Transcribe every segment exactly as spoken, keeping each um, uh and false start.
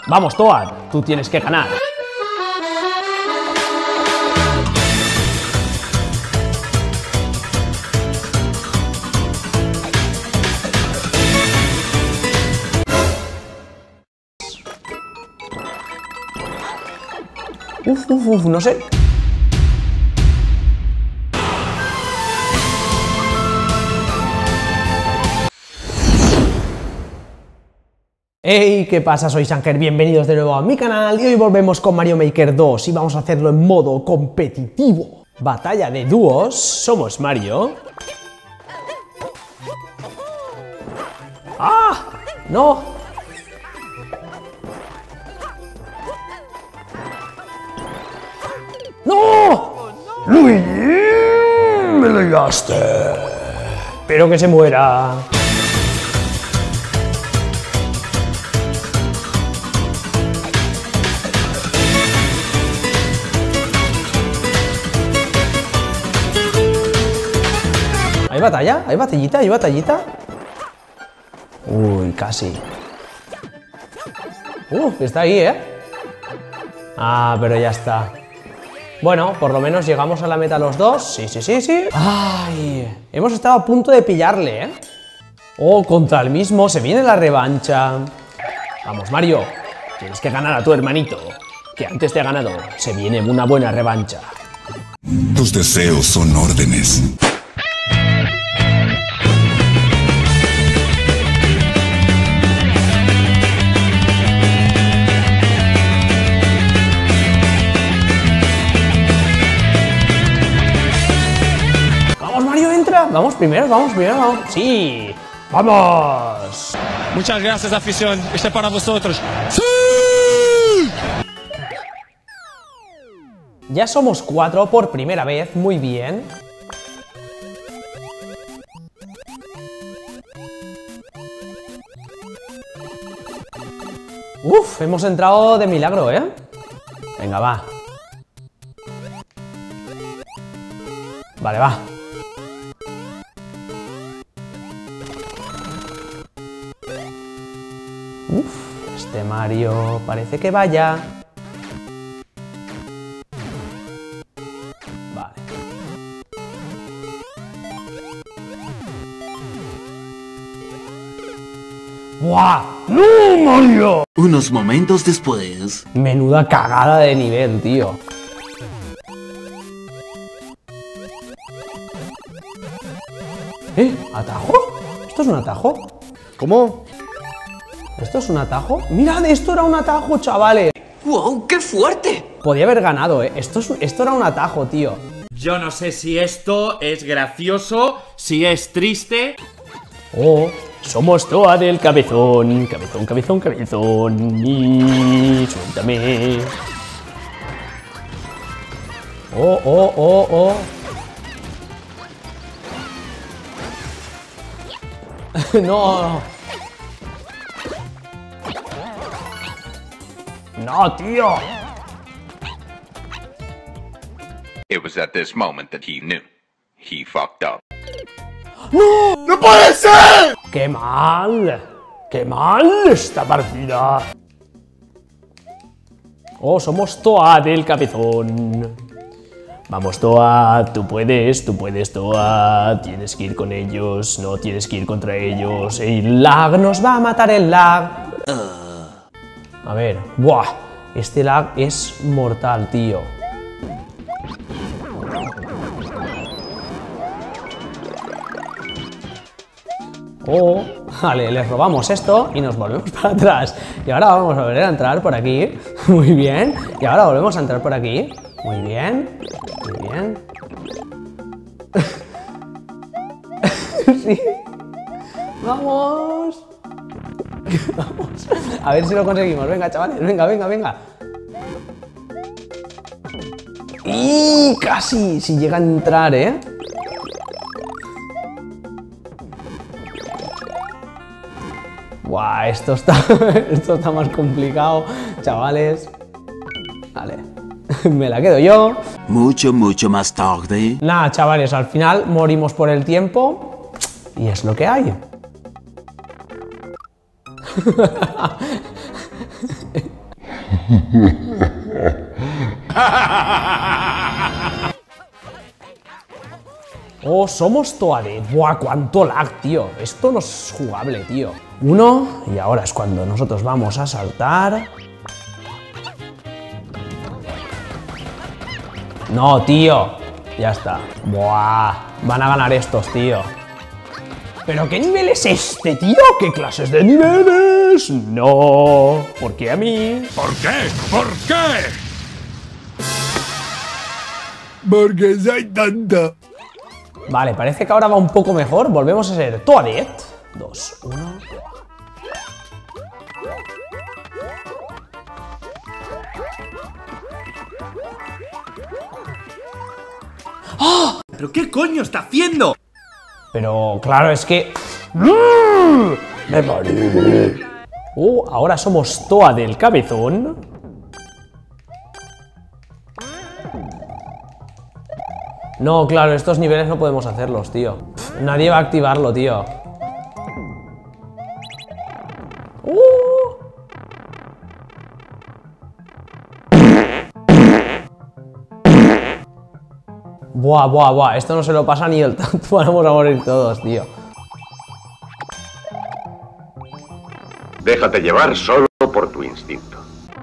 Vamos, Toad, tú tienes que ganar. Uf, uf, uf, no sé. Hey, ¿qué pasa? Soy Sanger, bienvenidos de nuevo a mi canal y hoy volvemos con Mario Maker dos y vamos a hacerlo en modo competitivo. Batalla de dúos, somos Mario. ¡Ah! ¡No! ¡No! ¡Luigi! ¡Me ligaste! Espero que se muera. ¿Hay batalla? ¿Hay batallita? ¿Hay batallita? Uy, casi. Uh, está ahí, ¿eh? Ah, pero ya está. Bueno, por lo menos llegamos a la meta los dos. Sí, sí, sí, sí. Ay, hemos estado a punto de pillarle, ¿eh? Oh, contra el mismo. Se viene la revancha. Vamos, Mario. Tienes que ganar a tu hermanito, que antes te ha ganado. Se viene una buena revancha. Tus deseos son órdenes. Vamos primero, vamos primero, vamos. ¡Sí! ¡Vamos! Muchas gracias, afición. Este es para vosotros. ¡Sí! Ya somos cuatro por primera vez, muy bien. Uf, hemos entrado de milagro, ¿eh? Venga, va. Vale, va. Uf, este Mario parece que vaya. Vale. ¡Buah! ¡No, Mario! Unos momentos después... Menuda cagada de nivel, tío. ¿Eh? ¿Atajo? ¿Esto es un atajo? ¿Cómo? ¿Esto es un atajo? ¡Mirad! Esto era un atajo, chavales. ¡Wow! ¡Qué fuerte! Podía haber ganado, ¿eh? Esto, es, esto era un atajo, tío. Yo no sé si esto es gracioso, si es triste. Oh, somos Toad del cabezón. Cabezón, cabezón, cabezón. Y suéltame. Oh, oh, oh, oh. No. No, tío. It was at this moment that he knew. He fucked up. ¡No! ¡No puede ser! ¡Qué mal! ¡Qué mal esta partida! Oh, somos Toad el cabezón. Vamos, Toad, tú puedes, tú puedes, Toad. Tienes que ir con ellos, no tienes que ir contra ellos. El lag nos va a matar, el lag. A ver, ¡buah! Este lag es mortal, tío. Oh, vale, les robamos esto y nos volvemos para atrás. Y ahora vamos a volver a entrar por aquí. Muy bien. Y ahora volvemos a entrar por aquí. Muy bien. Muy bien. Sí. Vamos. Vamos. A ver si lo conseguimos. Venga, chavales. Venga, venga, venga. Y casi. Si llega a entrar, ¿eh? Buah, esto está, esto está más complicado, chavales. Vale, me la quedo yo. Mucho, mucho más tarde. Nada, chavales, al final morimos por el tiempo y es lo que hay. Oh, somos Toadette. Buah, cuánto lag, tío. Esto no es jugable, tío. Uno, y ahora es cuando nosotros vamos a saltar. No, tío. Ya está. Buah, van a ganar estos, tío. ¿Pero qué nivel es este, tío? ¿Qué clases de niveles? No. ¿Por qué a mí? ¿Por qué? ¿Por qué? Porque soy tonto. Vale, parece que ahora va un poco mejor. Volvemos a ser Toadette. Dos, uno. ¡Oh! ¿Pero qué coño está haciendo? Pero claro, es que... ¡Me morí! Uh, ahora somos Toa del cabezón. No, claro, estos niveles no podemos hacerlos, tío. Pff, nadie va a activarlo, tío. Uh. Buah, buah, buah. Esto no se lo pasa ni el tanto. Vamos a morir todos, tío. Déjate llevar solo por tu instinto.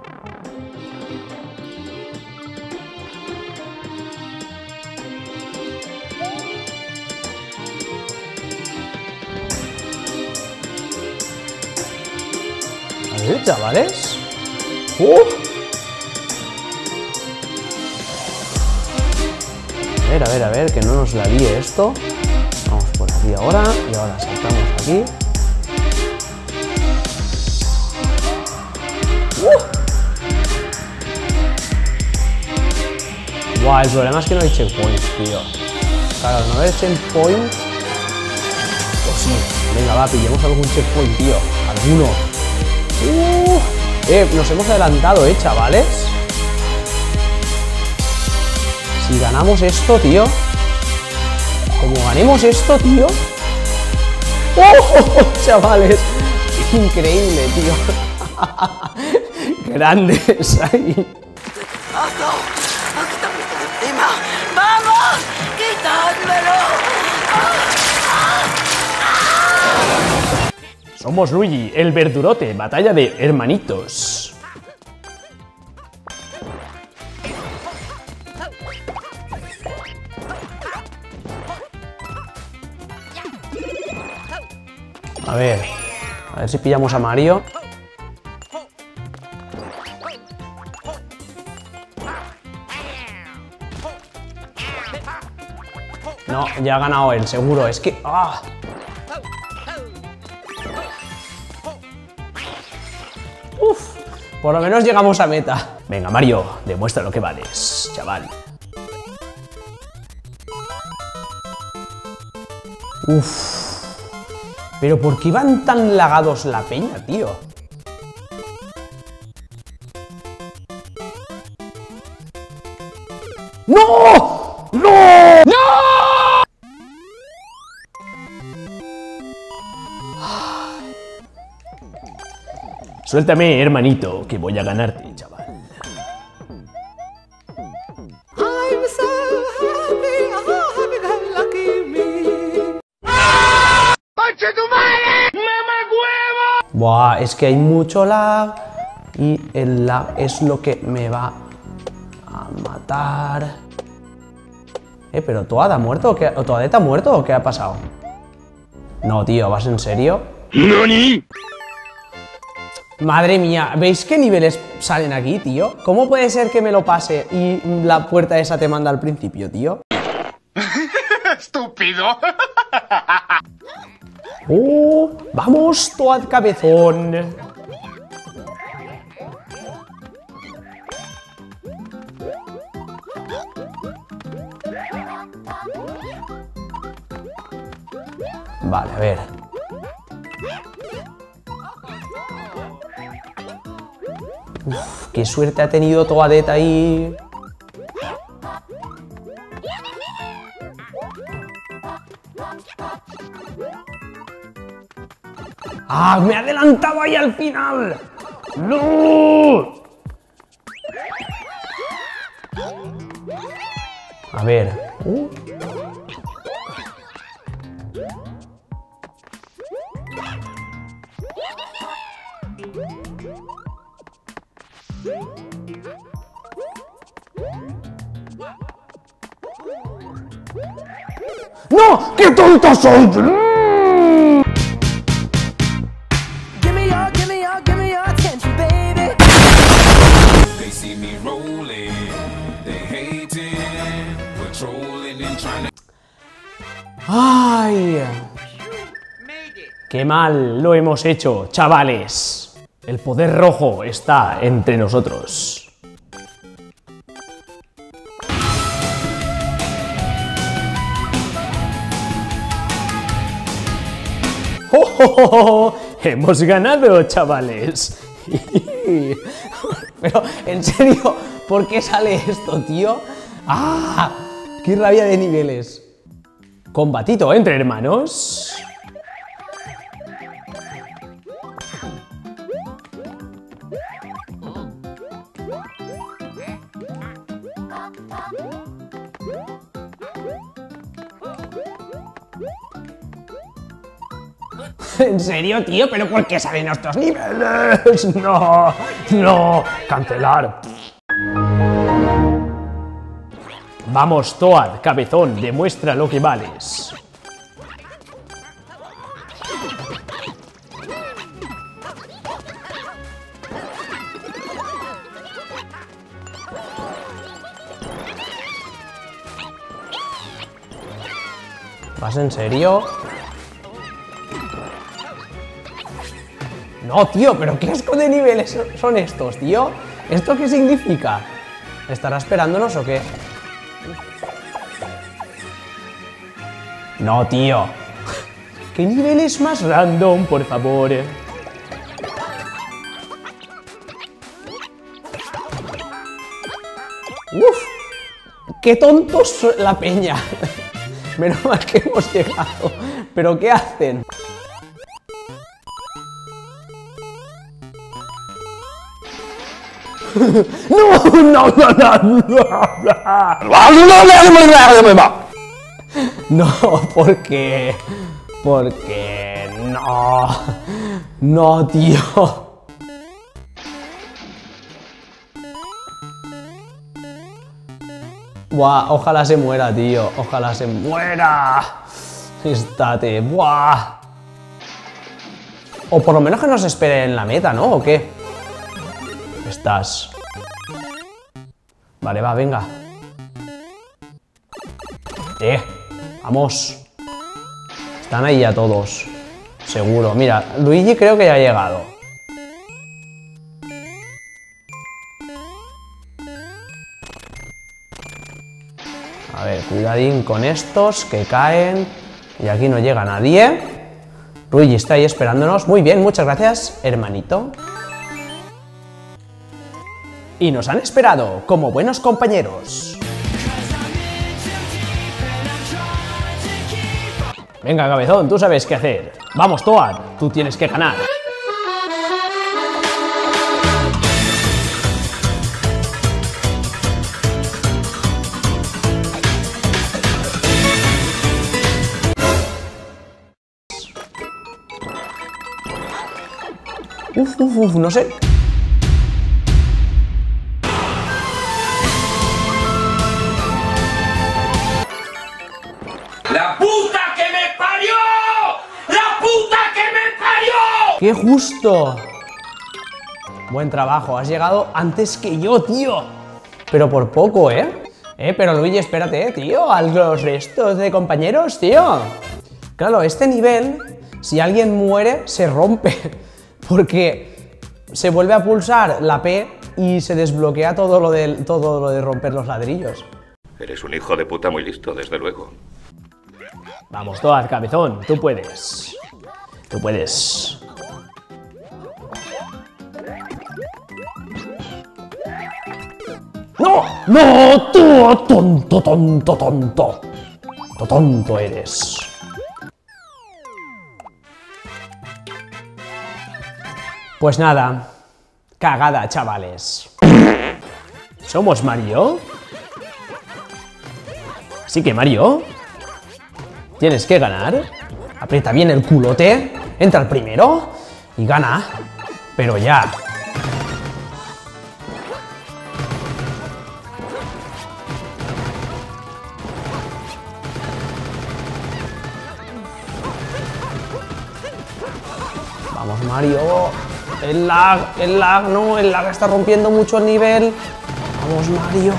A ver, chavales. Uh. A ver, a ver, a ver, que no nos la líe esto. Vamos por aquí ahora. Y ahora saltamos aquí. Uh. Buah, el problema es que no hay checkpoints, tío. Claro, no haber checkpoint. Pues sí. Venga, va, pillemos algún checkpoint, tío. Alguno. Uh. Eh, nos hemos adelantado, eh, chavales. Si ganamos esto, tío. Como ganemos esto, tío. ¡Oh, chavales! Increíble, tío. Grandes ahí. ¡Oso! ¡Quítame esto de encima! ¡Vamos! ¡Quitádmelo! Somos Luigi, el verdurote, batalla de hermanitos. A ver, a ver si pillamos a Mario. No, ya ha ganado él, seguro. Es que... ¡ah! Uf, por lo menos llegamos a meta. Venga, Mario, demuestra lo que vales, chaval. Uf. Pero ¿por qué van tan lagados la peña, tío? ¡No! ¡No! ¡No! Suéltame, hermanito, que voy a ganarte, chaval. I'm so happy, oh, happy, happy, lucky me. ¡Conche tu madre! ¡Mamá huevo! Buah, es que hay mucho lag y el lag es lo que me va a matar. Eh, pero ¿Toad ha muerto o qué? ¿O Toadette ha muerto o qué ha pasado? No, tío, ¿vas en serio? ¡Nani! Madre mía, ¿veis qué niveles salen aquí, tío? ¿Cómo puede ser que me lo pase y la puerta esa te manda al principio, tío? ¡Estúpido! ¡Oh! ¡Vamos, Toad cabezón! Vale, a ver. Uf, qué suerte ha tenido Toadette ahí. ¡Ah! ¡Me ha adelantado ahí al final! ¡No! ver. Uh. ¡No! ¡Qué tonto soy! ¡Ay! ¡Qué mal lo hemos hecho, chavales! El poder rojo está entre nosotros. ¡Oh, oh, oh, oh! ¡Hemos ganado, chavales! Pero, en serio, ¿por qué sale esto, tío? ¡Ah! ¡Qué rabia de niveles! Combatito entre hermanos. ¿En serio, tío? ¿Pero por qué salen estos niveles? No, no, cancelar. Vamos, Toad, cabezón, demuestra lo que vales. ¿Vas en serio? No, tío, pero ¿qué asco de niveles son estos, tío? ¿Esto qué significa? ¿Estará esperándonos o qué? No, tío. ¿Qué niveles más random, por favor? Uf, qué tontos la peña. Menos mal que hemos llegado. ¿Pero qué hacen? No, no, no, no. No, porque... Porque... No... No, tío... Buah, ojalá se muera, tío. Ojalá se muera. Estate, buah. O por lo menos que nos espere en la meta, ¿no? ¿O qué? Estás... Vale, va, venga. Eh, vamos. Están ahí ya todos. Seguro. Mira, Luigi creo que ya ha llegado. A ver, cuidadín con estos que caen. Y aquí no llega nadie. Luigi está ahí esperándonos. Muy bien, muchas gracias, hermanito. Y nos han esperado como buenos compañeros. Venga, cabezón, tú sabes qué hacer. Vamos, Toad, tú tienes que ganar. Uf, uf, uf, no sé. ¡La puta que me parió! ¡La puta que me parió! ¡Qué justo! Buen trabajo, has llegado antes que yo, tío. Pero por poco, ¿eh? Eh, pero Luigi, espérate, tío, a los restos de compañeros, tío. Claro, este nivel, si alguien muere, se rompe. Porque se vuelve a pulsar la P y se desbloquea todo lo de, todo lo de romper los ladrillos. Eres un hijo de puta muy listo, desde luego. Vamos, Toad, cabezón, tú puedes. Tú puedes. ¡No! ¡No! ¡Tú! ¡Tonto, tonto, tonto! ¡Tonto, tonto eres! Pues nada. Cagada, chavales. ¿Somos Mario? Así que, Mario, tienes que ganar. Aprieta bien el culote, entra el primero y gana. Pero ya. Vamos, Mario. El lag, el lag, no, el lag está rompiendo mucho el nivel. Vamos, Mario.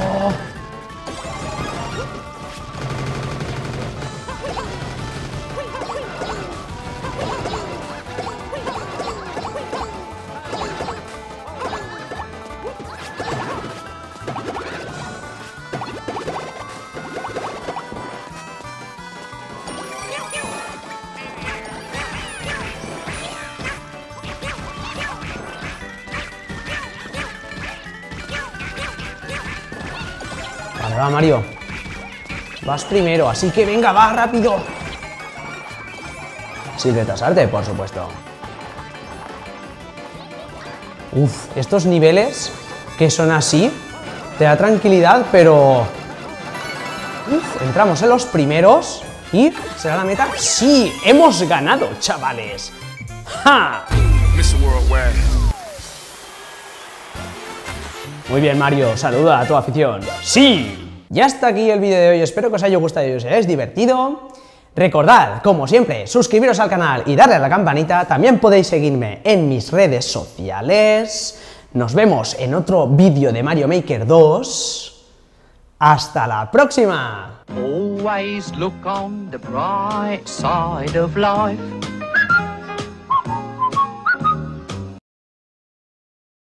Vale, va, Mario. Vas primero, así que venga, va, rápido. Sin retrasarte, por supuesto. Uf, estos niveles que son así, te da tranquilidad, pero... Uf, entramos en los primeros y ¿será la meta? ¡Sí! ¡Hemos ganado, chavales! ¡Ja! Muy bien, Mario, saluda a tu afición. ¡Sí! Ya está aquí el vídeo de hoy, espero que os haya gustado y os hayáis divertido. Recordad, como siempre, suscribiros al canal y darle a la campanita. También podéis seguirme en mis redes sociales. Nos vemos en otro vídeo de Mario Maker dos. ¡Hasta la próxima! Always look on the bright side of life.